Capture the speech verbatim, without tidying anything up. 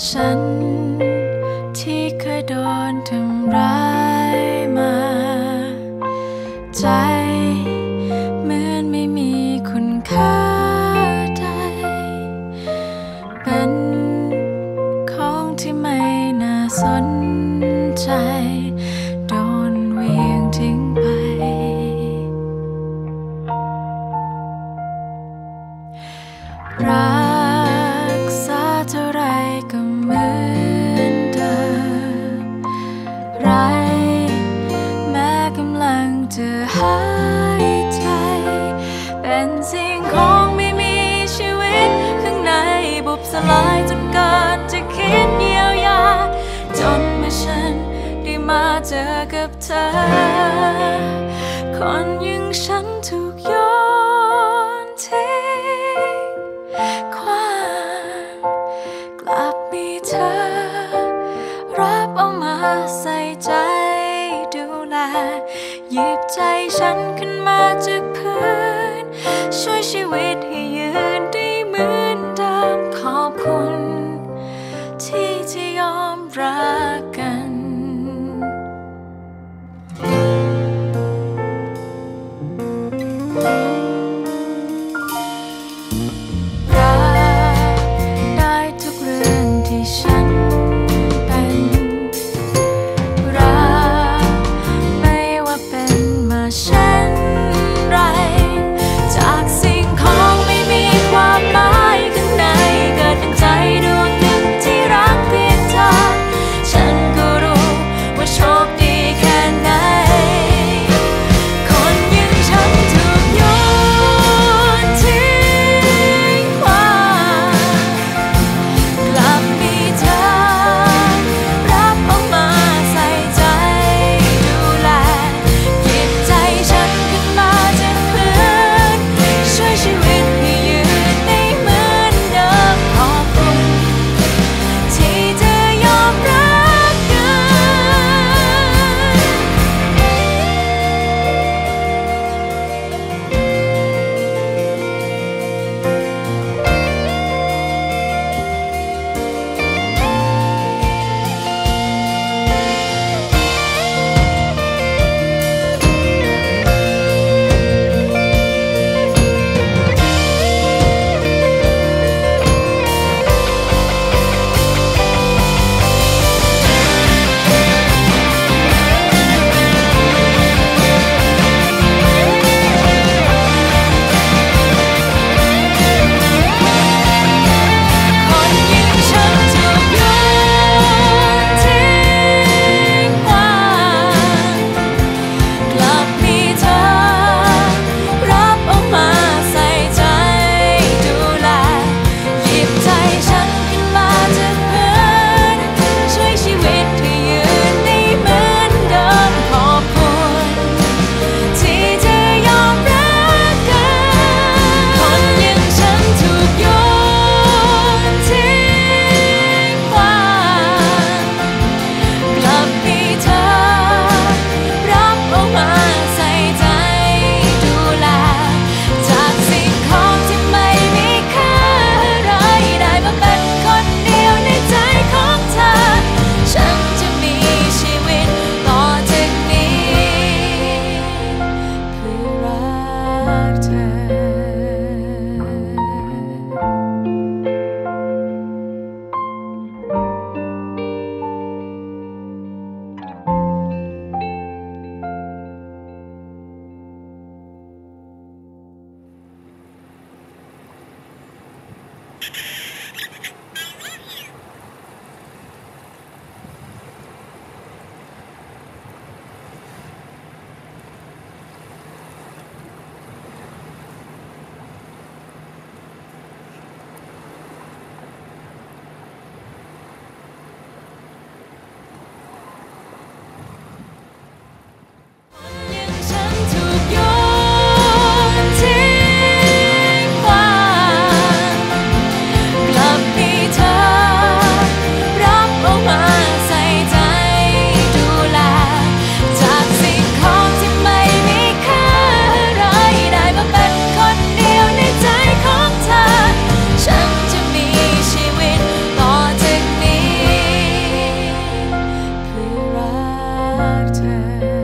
ฉันที่เคยโดนทำร้ายมาใจเหมือนไม่มีคุณค่าใดเป็นของที่ไม่น่าสนใจโดนเหวี่ยงทิ้งไปรักษาเท่าไรก็เหมือนเดิมไรแม้กำลังจะหายใจเป็นสิ่งของไม่มีชีวิตข้างในบุบสลายจนเกินจะคิดเยียวยาจนเมื่อฉันได้มาเจอกับเธอคนอย่างฉันถูกโยนทิ้งกลับมีเธอรับเอามาใส่ใจดูแลหยิบใจฉันขึ้นมาจากพื้นช่วยชีวิตให้ยืนได้เหมือนเดิมขอบคุณที่จะยอมรักกันจากเธอ